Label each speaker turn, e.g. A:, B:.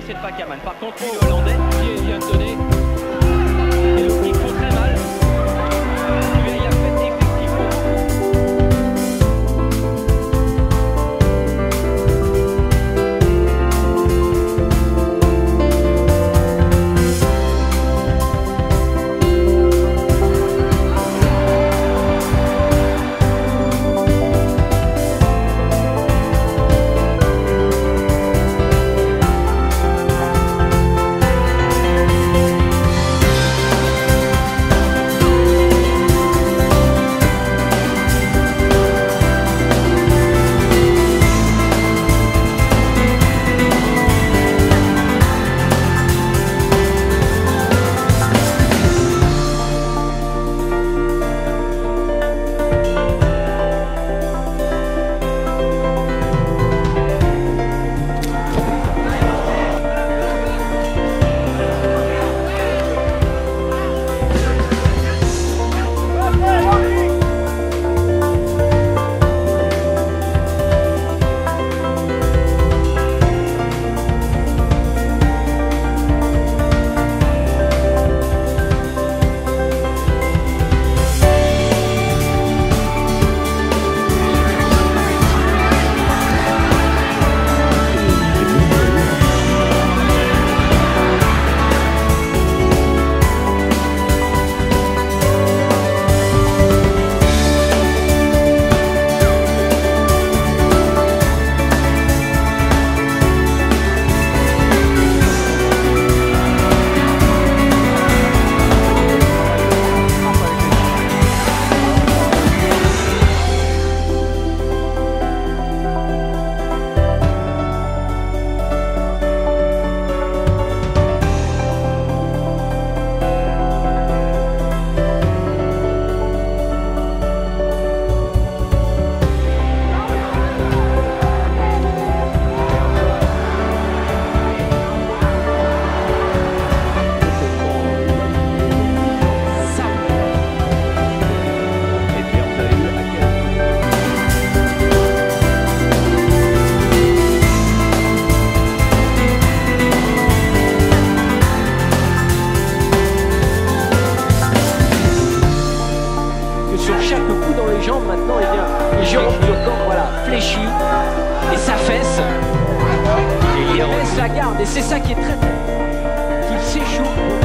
A: c'est de Pakaman. Par contre, lui, le Hollandais, qui vient de donner. Et le kick font très mal. Lui, il a fait effectivement.
B: Sur chaque coup dans les jambes, maintenant, eh bien, les jambes du corps, voilà, fléchis, et sa fesse, il laisse la garde, et c'est ça qui est très, qu'il s'échoue.